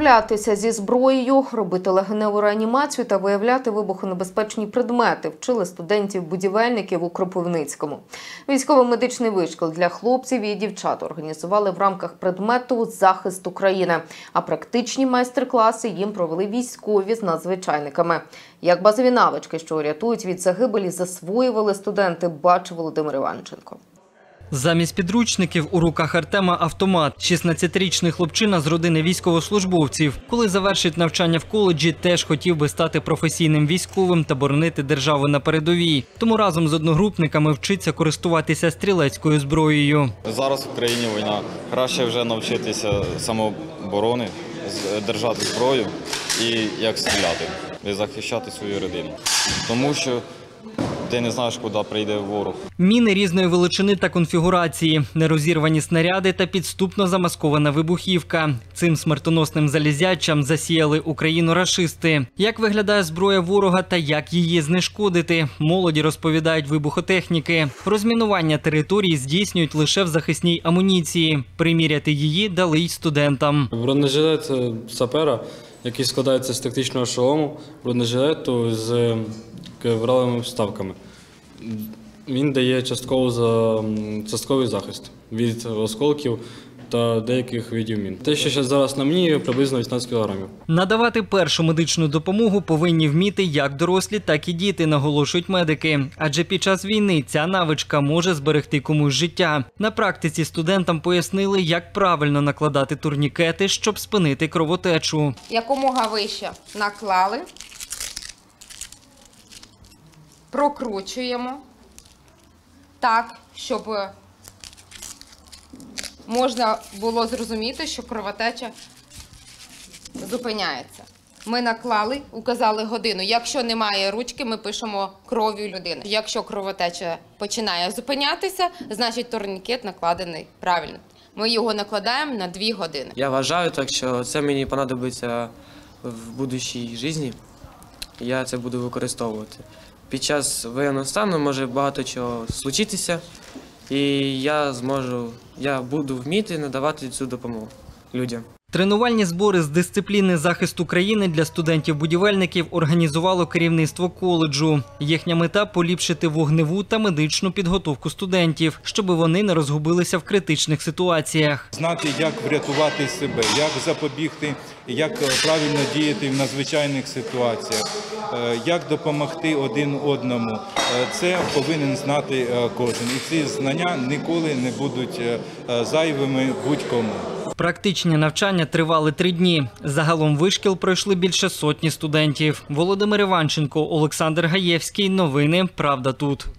справлятися зі зброєю, робити легеневу реанімацію та виявляти вибухонебезпечні предмети вчили студентів-будівельників у Кропивницькому. Військово-медичний вишкіл для хлопців і дівчат організували в рамках предмету «Захист України», а практичні майстер-класи їм провели військові з надзвичайниками. Як базові навички, що рятують від загибелі, засвоювали студенти, бачив Володимир Іванченко. Замість підручників у руках Артема автомат. 16-річний хлопчина з родини військовослужбовців. Коли завершить навчання в коледжі, теж хотів би стати професійним військовим та боронити державу на передовій. Тому разом з одногрупниками вчиться користуватися стрілецькою зброєю. Зараз в Україні війна. Краще вже навчитися самооборони, держати зброю і як стріляти, і захищати свою родину. Тому що ти не знаєш, куди прийде ворог. Міни різної величини та конфігурації, нерозірвані снаряди та підступно замаскована вибухівка. Цим смертоносним залізячам засіяли Україну рашисти. Як виглядає зброя ворога та як її знешкодити? Молоді розповідають вибухотехніки. Розмінування території здійснюють лише в захисній амуніції. Приміряти її дали й студентам. Бронежилет сапера, який складається з тактичного шолому, бронежилету з вралими вставками. Він дає частковий захист від осколків та деяких видів мін. Те, що зараз на мені, приблизно 18 кілограмів. Надавати першу медичну допомогу повинні вміти як дорослі, так і діти, наголошують медики. Адже під час війни ця навичка може зберегти комусь життя. На практиці студентам пояснили, як правильно накладати турнікети, щоб спинити кровотечу. Якомога вище наклали, прокручуємо так, щоб можна було зрозуміти, що кровотеча зупиняється. Ми наклали, указали годину. Якщо немає ручки, ми пишемо кров'ю людини. Якщо кровотеча починає зупинятися, значить турнікет накладений правильно. Ми його накладаємо на 2 години. Я вважаю так, що це мені понадобиться в будущій житті. Я це буду використовувати. Під час воєнного стану може багато чого случитися, і я буду вміти надавати цю допомогу людям. Тренувальні збори з дисципліни «Захист України» для студентів-будівельників організувало керівництво коледжу. Їхня мета – поліпшити вогневу та медичну підготовку студентів, щоб вони не розгубилися в критичних ситуаціях. Знати, як врятувати себе, як запобігти, як правильно діяти в надзвичайних ситуаціях, як допомогти один одному. Це повинен знати кожен. І ці знання ніколи не будуть зайвими будь-кому. Практичні навчання тривали 3 дні. Загалом вишкіл пройшли більше сотні студентів. Володимир Іванченко, Олександр Гаєвський. Новини «Правда тут».